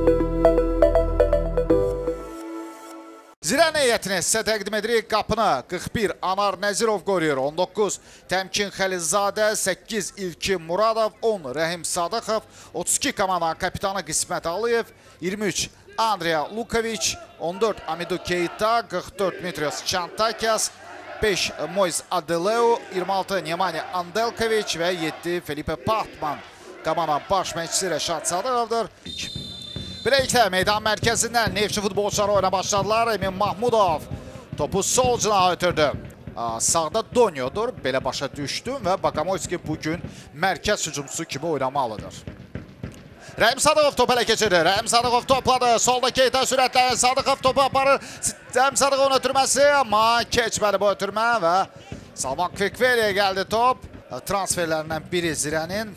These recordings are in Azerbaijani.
Zirən heyətinə sizə təqdim edirik qapını. 41 Anar Nəzirov qoruyur. 19 Təmkin Xəlilzadə, 8 İlkin Muradov, 10 Rəhim Sadıqov, 32 komandanın kapitanı Qismət Aliyev, 23 Andrea Lukoviç, 14 Amidu Keita, 44 Dmitrios Çantakyas, 5 Moiz Adeleu, 26 Nemanja Andelkoviç və 7 Felipe Partman. Komandanın baş məşqçisi Rəşad Sadıqovdur. Beləliklə, meydan mərkəzindən Neftçi futbolçuları oyuna başladılar. Emin Mahmudov topu sol cinaha ötürdü. Sağda Donyodur. Belə başa düşdüm və Bakamoyski bugün mərkəz hücumçusu kimi oynamalıdır. Rəhim Sadıqov topu ələ keçirdi. Rəhim Sadıqov topladı. Solda Keita sürətlə Sadıqov topu aparır. Rəhim Sadıqovun ötürməsi, amma keçməli bu ötürmə və Salman Kvikveliyə gəldi top. Transferlərindən biri Zirənin.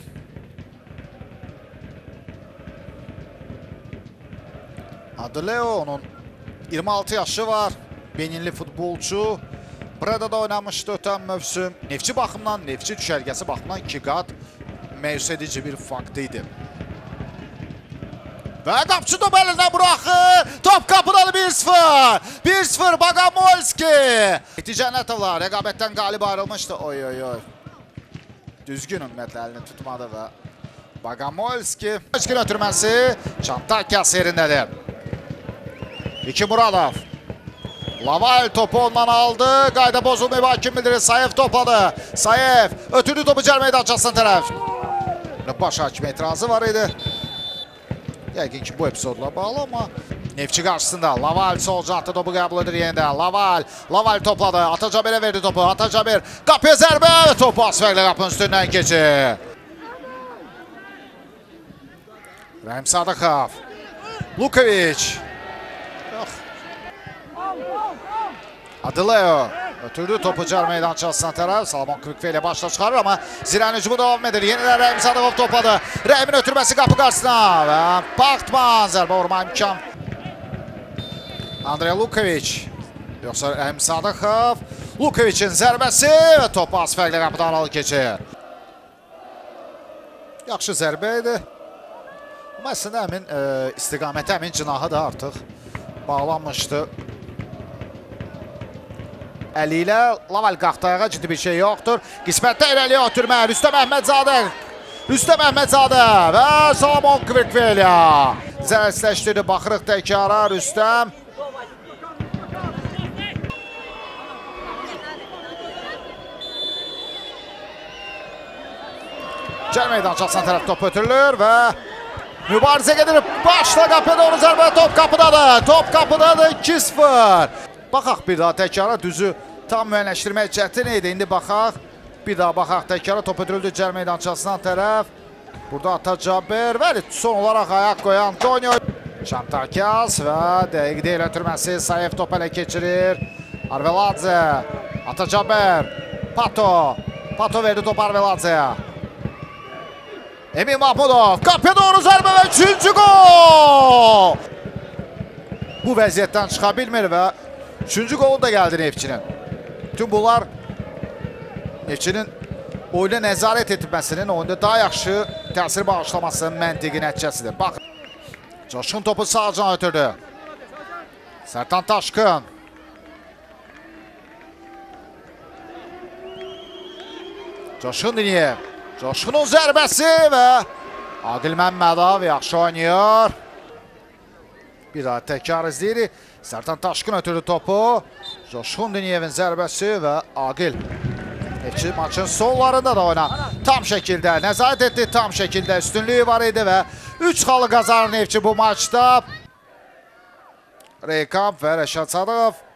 Adeleu, onun 26 yaşı var, Beninli futbolçu. Burada da oynamışdı ötən mövsüm. Neftçi baxımdan, Neftçi düşərgəsi baxımdan 2 qat məyus edici bir fakt idi. Və qapçı top əlindən buraxır. Top qapıdadır 1-0. 1-0 Bogomolski. Cənnətovlar rəqabətdən qalib ayrılmışdı. Oy oy oy. Düzgün ümumiyyətlə əlini tutmadı və Bogomolski. Özgün ötürməsi Çantakyas yerindədir. 2 Muradov. Laval topu ondan aldı. Qayda bozulmayıb hakim bildirir. Sayev topladı. Sayev ötürdü topu cəl meydançasına tərəf. Baş hakim etirazı var idi. Yəqin ki bu epizodla bağlı amma Neftçi qarşısında. Laval sol cəhətdə topu qəbul edir yenidə. Laval topladı. Atacaber'e verdi topu. Atacaber qapıya zərbə və topu asfərlə qapının üstündən keçir. Rəhim Sadıqov. Lukoviç. Adeleu ötürdü topu cəl meydançasına tərəf. Salman Kvikveliyə başla çıxarır amma Zirənin hücumu devam edir. Yenidən Rəhim Sadıqov topladı. Rəhimin ötürməsi qapı qarşısına və Partman zərbə vurma imkan. Andrei Lukoviç. Yoxsa Rəhim Sadıqov. Lukoviçin zərbəsi və topu az fərqlə qapıdan alı keçir. Yaxşı zərbə idi. Amma əslində həmin istiqaməti, həmin cinahı da artıq bağlanmışdı. Əli ilə Laval qalxdı ayağa, ciddi bir şey yoxdur. Qismətdə irəliyə ötürmə. Rüstəm Əhmədzadə. Rüstəm Əhmədzadə və Salman Kvikveliyə. Zərərsizləşdirdi. Baxırıq təkara Rüstəm. Cəl meydançasına tərəf top ötürülür və mübarizə gedir. Başla qapıya doğru zərbə. Top qapıdadır. Top qapıdadır. 2-0. Baxaq bir daha təkara, düzü tam müəyyənləşdirmək çətin idi. İndi baxaq, bir daha baxaq təkara, top ötürüldü cəl meydançasına tərəf. Burada Atacaber və son olaraq ayaq qoyan Donyo. Çantakyas və dəqiq deyil ötürməsi. Sayev top ələ keçirir. Arveladze, Atacaber, Pato verdi top Arveladze'yə. Emin Mahmudov, qapıya doğru zərbə və 3-cü gol! Bu vəziyyətdən çıxa bilmir və 3-cü qolu da gəldi Neftçinin. Bütün bunlar Neftçinin oyuna nəzarət etməsinin, oyunda daha yaxşı təsir bağışlamasının məntiqi nəticəsidir. Bax, Coşqun topu sağ cana ötürdü. Sertan Taşkın. Coşqun dinləyir. Coşqunun zərbəsi və Adil Məmmədov yaxşı oynayır. Bir daha təkrar izləyirik. Sertan Taşkın ötürdü topu. Coşqun Diniyevin zərbəsi və Aqil. Neftçi maçın sollarında da oyna. Tam şəkildə nəzarət etdi. Tam şəkildə üstünlüyü var idi və 3 xalı qazanır Neftçi bu maçda. Reykamp və Rəşad Sadıqov.